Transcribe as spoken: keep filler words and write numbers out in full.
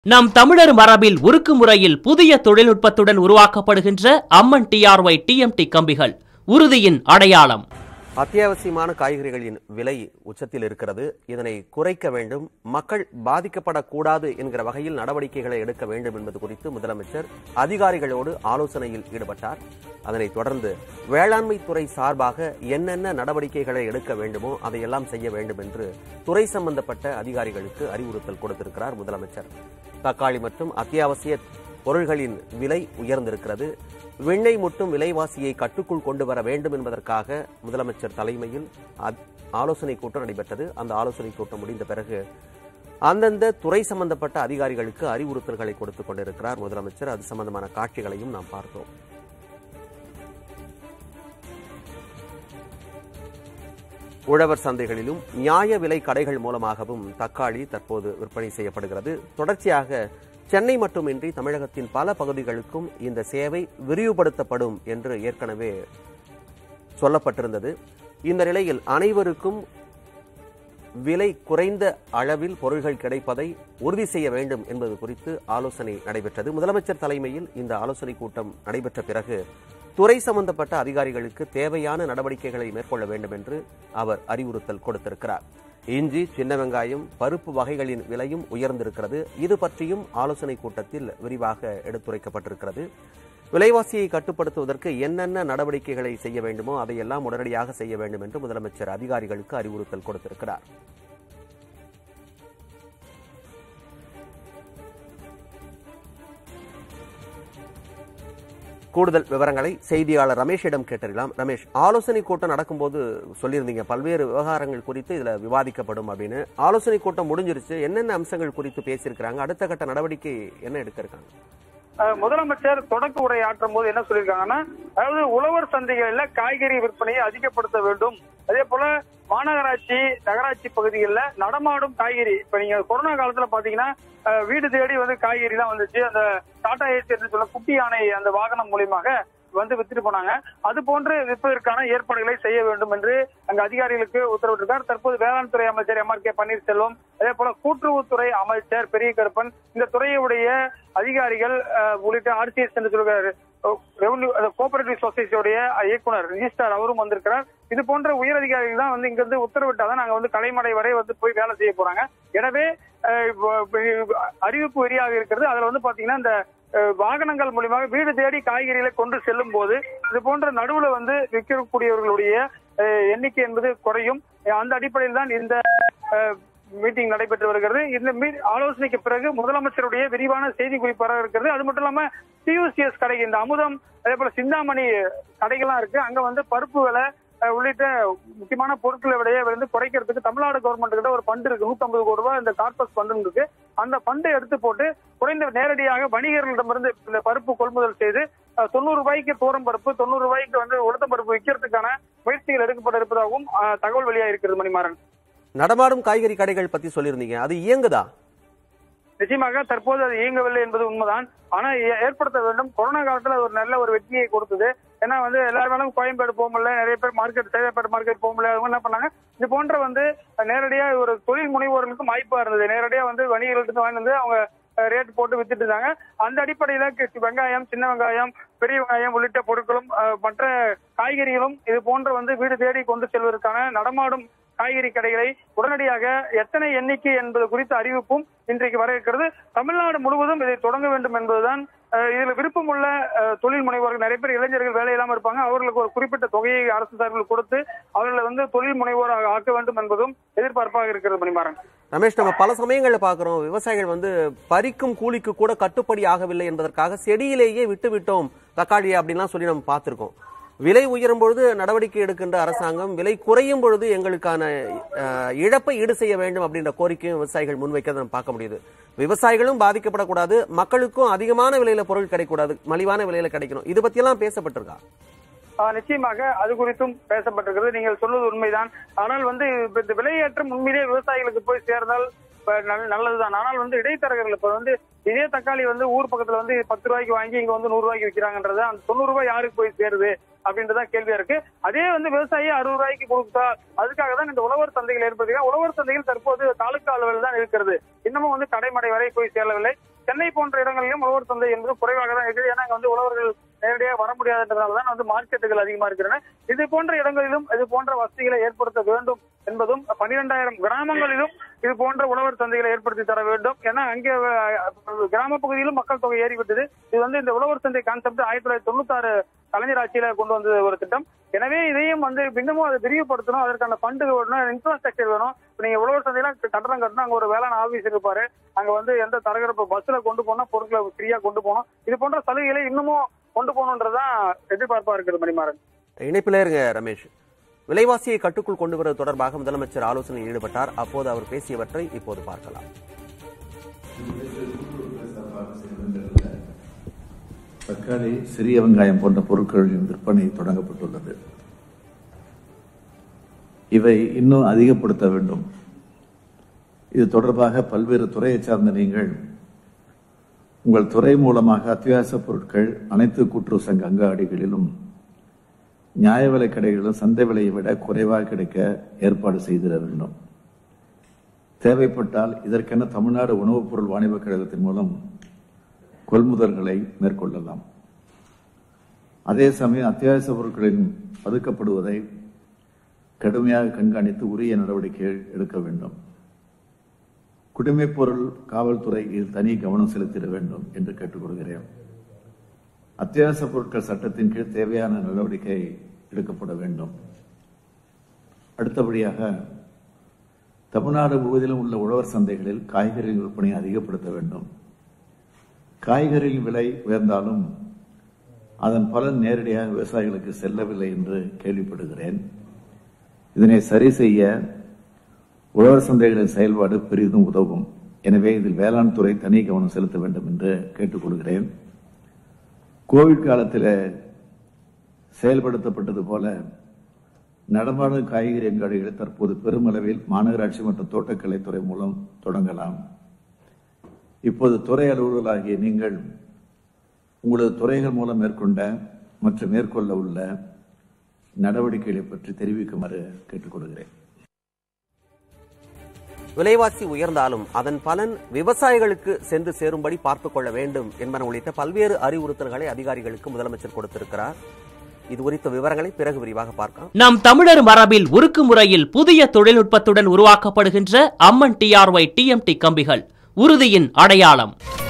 நம் தமிழர் மரபில் உருக்கு முறையில் புதிய தொழில்நுட்பத்துடன் உருவாக்கப்படுகின்ற அம்மன் டிஆர்ஒய் டிஎம்டி கம்பிகள் உறுதியின் அடையாளம். அத்தியாவசியமான காய்கறிகளின் விலை உச்சத்தில் இருக்கிறது. இதனை குறைக்க வேண்டும், மக்கள் பாதிக்கப்படக்கூடாது என்கிற வகையில் நடவடிக்கைகளை எடுக்க வேண்டும் என்பது குறித்து முதலமைச்சர் அதிகாரிகளோடு ஆலோசனையில் ஈடுபட்டார். அதனைத் தொடர்ந்து வேளாண்மை துறை சார்பாக என்னென்ன நடவடிக்கைகளை எடுக்க வேண்டுமோ அதையெல்லாம் செய்ய வேண்டும் என்று துறை சம்பந்தப்பட்ட அதிகாரிகளுக்கு அறிவுறுத்தல் கொடுத்திருக்கிறார் முதலமைச்சர். தக்காளி மற்றும் அத்தியாவசிய பொருள்களின் விலை உயர்ந்திருக்கிறது. வெண்ணெய் முட்டும் விலைவாசியை கட்டுக்குள் கொண்டு வர வேண்டும் என்பதற்காக முதலமைச்சர் தலைமையில் ஆலோசனை கூட்டம் நடைபெற்றது. அந்த ஆலோசனை கூட்டம் முடிந்த பிறகு அந்தந்த துறை சம்பந்தப்பட்ட அதிகாரிகளுக்கு அறிவுறுத்தல்களை கொடுத்துக் கொண்டிருக்கிறார் முதலமைச்சர். அது சம்பந்தமான காட்சிகளையும் நாம் பார்த்தோம். உழவர் சந்தைகளிலும் நியாய விலை கடைகள் மூலமாகவும் தக்காளி தற்போது விற்பனை செய்யப்படுகிறது. தொடர்ச்சியாக சென்னை மட்டுமின்றி தமிழகத்தின் பல பகுதிகளுக்கும் இந்த சேவை விரிவுபடுத்தப்படும் என்று ஏற்கனவே சொல்லப்பட்டிருந்தது. இந்த நிலையில் அனைவருக்கும் விலை குறைந்த அளவில் பொருட்கள் கிடைப்பதை உறுதி செய்ய வேண்டும் என்பது குறித்து ஆலோசனை நடைபெற்றது. முதலமைச்சர் தலைமையில் இந்த ஆலோசனை கூட்டம் நடைபெற்ற பிறகு துறை சம்பந்தப்பட்ட அதிகாரிகளுக்கு தேவையான நடவடிக்கைகளை மேற்கொள்ள வேண்டும் என்று அவர் அறிவுறுத்தல் கொடுத்திருக்கிறார். இஞ்சி, சின்ன வெங்காயம், பருப்பு வகைகளின் விலையும் உயர்ந்திருக்கிறது. இது பற்றியும் ஆலோசனை கூட்டத்தில் விரிவாக எடுத்துரைக்கப்பட்டிருக்கிறது. விலைவாசியை கட்டுப்படுத்துவதற்கு என்னென்ன நடவடிக்கைகளை செய்ய வேண்டுமோ அதையெல்லாம் உடனடியாக செய்ய வேண்டும் என்று முதலமைச்சர் அதிகாரிகளுக்கு அறிவுறுத்தல் கொடுத்திருக்கிறார். கூடுதல் விவரங்களை செய்தியாளர் ரமேஷிடம் கேட்டறியலாம். ரமேஷ், ஆலோசனை கூட்டம் நடக்கும்போது சொல்லியிருந்தீங்க பல்வேறு விவகாரங்கள் குறித்து இதுல விவாதிக்கப்படும் அப்படின்னு. ஆலோசனை கூட்டம் முடிஞ்சிருச்சு, என்னென்ன அம்சங்கள் குறித்து பேசியிருக்கிறாங்க, அடுத்த கட்ட நடவடிக்கை என்ன எடுக்க இருக்காங்க? முதலமைச்சர் தொடக்க உரை ஆற்றும் போது என்ன சொல்லியிருக்காங்கன்னா, அதாவது உழவர் சந்தைகளில் காய்கறி விற்பனையை அதிகப்படுத்த வேண்டும். அதே போல மாநகராட்சி நகராட்சி பகுதிகளில் நடமாடும் காய்கறி, இப்ப நீங்க கொரோனா காலத்துல பாத்தீங்கன்னா வீடு தேடி வந்து காய்கறி தான் வந்துச்சு. அந்த டாடா ஏசி என்று சொல்ல குட்டி யானை அந்த வாகனம் மூலியமாக வந்து வித்துட்டு போனாங்க. அது போன்று விற்பதற்கான ஏற்பாடுகளை செய்ய வேண்டும் என்று அங்க அதிகாரிகளுக்கு உத்தரவிட்டிருக்கார். தற்போது வேளாண் துறை அமைச்சர் எம் ஆர் கே பன்னீர்செல்வம், அதே போல கூட்டுறவுத்துறை அமைச்சர் பெரிய கருப்பன், இந்த துறையுடைய அதிகாரிகள் உள்ளிட்ட ஆர்சிஎஸ் என்று சொல்கிறார் ரெவன்யூ கோஆபரேட்டிவ் சொசைட்டியுடைய இயக்குனர் ரிஜிஸ்டார் அவரும் வந்திருக்கிறார். இது போன்ற உயர் அதிகாரிகள் தான் வந்து இங்க இருந்து உத்தரவிட்டாதான் நாங்க வந்து கலைமடை வரை வந்து போய் வேலை செய்ய போறாங்க. எனவே அறிவிப்பு வெளியாக இருக்கிறது. அதுல வந்து பாத்தீங்கன்னா இந்த வாகனங்கள் மூலியமாக வீடு தேடி காய்கறிகளை கொண்டு செல்லும் போது இது போன்ற நடுவுல வந்து விற்கக்கூடியவர்களுடைய எண்ணிக்கை என்பது குறையும். அந்த அடிப்படையில் தான் இந்த மீட்டிங் நடைபெற்று வருகிறது. இந்த ஆலோசனைக்கு பிறகு முதலமைச்சருடைய விரிவான செய்தி குறிப்பு வர இருக்கிறது. அது மட்டும் இல்லாம டியூசிஎஸ் கடை, இந்த அமுதம், அதே போல சிந்தாமணி கடைகள்லாம் இருக்கு. அங்க வந்து பருப்பு விலை உள்ளிட்ட முக்கியமான பொருட்களை விடைய வந்து குறைக்கிறதுக்கு தமிழ்நாடு கவர்மெண்ட் கிட்ட ஒரு ஃபண்ட் இருக்கு. நூத்தி ஐம்பது கோடி ரூபாய் இந்த கார்பஸ் ஃபண்ட் இருக்கு. அந்த ஃபண்டை எடுத்து போட்டு குறைந்த நேரடியாக வணிகர்களிடமிருந்து இந்த பருப்பு கொள்முதல் செய்து தொண்ணூறு ரூபாய்க்கு தூரம் பருப்பு, தொண்ணூறு ரூபாய்க்கு வந்து உளுத்த பருப்பு விற்கிறதுக்கான முயற்சிகள் எடுக்கப்பட இருப்பதாகவும் தகவல் வெளியா இருக்கிறது. மணிமாறன், நடமாடும் காய்கறி கடைகள் பத்தி சொல்லியிருந்தீங்க, அது இயங்குதா? நிச்சயமாக தற்போது அது இயங்கவில்லை என்பது உண்மைதான். ஆனா ஏற்படுத்த வேண்டும். கொரோனா காலத்துல ஒரு நல்ல ஒரு வெற்றியை கொடுத்தது. ஏன்னா வந்து எல்லாரும் கோயம்பேடு போக முடியல, நிறைய பேர் மார்க்கெட் சேவைப்பேட் மார்க்கெட் போக முடியல. அவங்க என்ன பண்ணாங்க, இது போன்ற வந்து நேரடியா ஒரு தொழில் முனைவோர்களுக்கும் வாய்ப்பா இருந்தது. நேரடியா வந்து வணிகர்களுக்கு வாங்கி வந்து அவங்க ரேட் போட்டு வித்துட்டு இருந்தாங்க. அந்த அடிப்படையில வெங்காயம், சின்ன வெங்காயம், பெரிய வெங்காயம் உள்ளிட்ட பொருட்களும் மற்ற காய்கறிகளும் இது போன்ற வந்து வீடு தேடி கொண்டு செல்வதற்கான நடமாடும் காய்கறி கடைகளை உடனடியாக எத்தனை எண்ணிக்கை என்பது குறித்த அறிவிப்பும் இன்றைக்கு வர இருக்கிறது. தமிழ்நாடு முழுவதும் இதை தொடங்க வேண்டும் என்பதுதான். இதுல விருப்பம் உள்ள தொழில் முனைவோர்கள், நிறைய பேர் இளைஞர்கள் வேலை இல்லாம இருப்பாங்க. அவர்களுக்கு ஒரு குறிப்பிட்ட தொகையை அரசு சார்பில் கொடுத்து அவர்களை வந்து தொழில் முனைவோராக ஆக்க வேண்டும் என்பதும் எதிர்பார்ப்பாக இருக்கிறது. மணிமாறன், ரமேஷ், நம்ம பல சமயங்களில் பாக்குறோம் விவசாயிகள் வந்து பறிக்கும் கூலிக்கு கூட கட்டுப்படி ஆகவில்லை என்பதற்காக செடியிலேயே விட்டு விட்டோம் தக்காளி அப்படின்லாம் சொல்லி நம்ம பார்த்திருக்கோம். விலை உயரும் பொழுது நடவடிக்கை எடுக்கின்ற அரசாங்கம் விலை குறையும் பொழுது எங்களுக்கான இழப்பை ஈடு செய்ய வேண்டும் அப்படின்ற கோரிக்கையும் விவசாயிகள் முன்வைக்கிறத நம்ம பார்க்க முடியுது. விவசாயிகளும் பாதிக்கப்படக்கூடாது, மக்களுக்கும் அதிகமான விலையில பொருள் கிடைக்கூடாது, மலிவான விலையில கிடைக்கணும். இது பத்தி எல்லாம் பேசப்பட்டிருக்கா? நிச்சயமாக அது குறித்தும் பேசப்பட்டிருக்கிறது. நீங்கள் சொல்வது உண்மைதான். ஆனால் வந்து இந்த விலையேற்றம் உண்மையிலே விவசாயிகளுக்கு போய் சேர்ந்தால் நல்லதுதான். ஆனால் வந்து இடைத்தரகர்கள் இப்ப வந்து இதே தக்காளி வந்து ஊர் பக்கத்துல வந்து பத்து ரூபாய்க்கு வாங்கி இங்க வந்து நூறு ரூபாய்க்கு விற்கிறாங்கன்றது அந்த தொண்ணூறு ரூபாய் யாருக்கு போய் சேருது அப்படின்றதான் கேள்வியா இருக்கு. அதே வந்து விவசாயி அறுபது ரூபாய்க்கு கொடுத்தா அதுக்காக தான் இந்த உழவர் சந்தைகள் ஏற்படுத்தினா உழவர் சந்தைகள் தற்போது தாலுக்கா அளவில் தான் இருக்கிறது. இன்னமும் வந்து கடைமடை வரை போய் சேரவில்லை. சென்னை போன்ற இடங்களிலும் உழவர் சந்தை என்பது குறைவாக தான் இருக்குது. ஏன்னா வந்து உழவர்கள் நேரடியாக வர முடியாததுனாலதான் வந்து மார்க்கெட்டுகள் அதிகமா இருக்கிறன. இது போன்ற இடங்களிலும் இது போன்ற வசதிகளை ஏற்படுத்த வேண்டும் என்பதும் பனிரெண்டாயிரம் கிராமங்களிலும் இது போன்ற உழவர் சந்தைகளை ஏற்படுத்தி தர வேண்டும். ஏன்னா அங்கே கிராம பகுதியிலும் மக்கள் தொகை ஏறிவிட்டது. இது வந்து இந்த உழவர் சந்தை கான்செப்ட் ஆயிரத்தி தொள்ளாயிரத்தி தொண்ணூத்தி ஆறு கலைஞர் ஆட்சியில கொண்டு வந்தது ஒரு திட்டம். எனவே இதையும் வந்து இன்னமும் அதை விரிவுபடுத்தணும். அதற்கான ஃபண்டு வேணும், இன்ஃப்ராஸ்ட்ரக்சர் வேணும். இப்ப நீங்க உழவர் சந்தையெல்லாம் கட்டணம் கட்டணும், அங்க ஒரு வேளாண் ஆபீஸ் இருப்பாரு, அங்க வந்து எந்த தரகரப்பு பஸ்ல கொண்டு போனா பொருட்களை ஃப்ரீயா கொண்டு போகணும். இது போன்ற சலுகைகளை இன்னமும் கொண்டு போகணுன்றதான் எதிர்பார்ப்பா இருக்குது. மணிமாறன் இணைப்பிலே இருங்க ரமேஷ். விலைவாசியை கட்டுக்குள் கொண்டு வருவது தொடர்பாக முதலமைச்சர் ஆலோசனையில் ஈடுபட்டார். அப்போது அவர் பேசியவற்றை இப்போது பார்க்கலாம். தக்காளி, சிறிய வெங்காயம் போன்ற பொருட்களின் விற்பனை தொடங்கப்பட்டுள்ளது. இவை இன்னும் அதிகப்படுத்த வேண்டும். இது தொடர்பாக பல்வேறு துறையை சார்ந்த நீங்கள் உங்கள் துறை மூலமாக அத்தியாவசிய பொருட்கள் அனைத்து கூட்டுறவு சங்க அங்காடிகளிலும் நியாய விலை கடைகளிலும் சந்தை விலையை விட குறைவாக கிடைக்க ஏற்பாடு செய்திட வேண்டும். தேவைப்பட்டால் இதற்கென தமிழ்நாடு உணவுப் பொருள் வாணிபக் கழகத்தின் மூலம் கொள்முதல்களை மேற்கொள்ளலாம். அதே சமயம் அத்தியாவசிய பொருட்களின் பதுக்கப்படுவதை கடுமையாக கண்காணித்து உரிய நடவடிக்கைகள் எடுக்க வேண்டும். குடிமைப் பொருள் காவல்துறை இதில் தனி கவனம் செலுத்திட வேண்டும் என்று கேட்டுக்கொள்கிறேன். அத்தியாவசிய பொருட்கள் சட்டத்தின் கீழ் தேவையான நடவடிக்கை எடுக்கப்பட வேண்டும். அடுத்தபடியாக தமிழ்நாடு முழுவதிலும் உள்ள உழவர் சந்தைகளில் காய்கறி விற்பனையை அதிகப்படுத்த வேண்டும். காய்கறியின் விலை உயர்ந்தாலும் அதன் பலன் நேரடியாக விவசாயிகளுக்கு செல்லவில்லை என்று கேள்விப்படுகிறேன். இதனை சரி செய்ய உழவர் சந்தைகளின் செயல்பாடு பெரிதும் உதவும். எனவே இதில் வேளாண் துறை தனி கவனம் செலுத்த வேண்டும் என்று கேட்டுக்கொள்கிறேன். கோவிட் காலத்தில் செயல்படுத்தப்பட்டது போல நடமாடும் காய்கறி அங்காடிகளை தற்போது பெருமளவில் மாநகராட்சி மற்றும் தோட்டக்கலைத்துறை மூலம் தொடங்கலாம். இப்போது துறை அலுவலர்களாகிய நீங்கள் உங்களது துறைகள் மூலம் மேற்கொண்ட மற்றும் மேற்கொள்ள உள்ள நடவடிக்கைகளை பற்றி தெரிவிக்குமாறு கேட்டுக்கொள்கிறேன். விலைவாசி உயர்ந்தாலும் அதன் பலன் விவசாயிகளுக்கு சென்று சேரும்படி பார்த்துக் கொள்ள வேண்டும் என்பன உள்ளிட்ட பல்வேறு அறிவுறுத்தல்களை அதிகாரிகளுக்கு முதலமைச்சர் கொடுத்திருக்கிறார். இது குறித்த விவரங்களை பிறகு விரிவாக பார்க்கலாம். நம் தமிழர் மரபில் உருக்கு முறையில் புதிய தொழில்நுட்பத்துடன் உருவாக்கப்படுகின்ற அம்மன் டிஆர்ஒய் டிஎம்டி கம்பிகள் உறுதியின் அடையாளம்.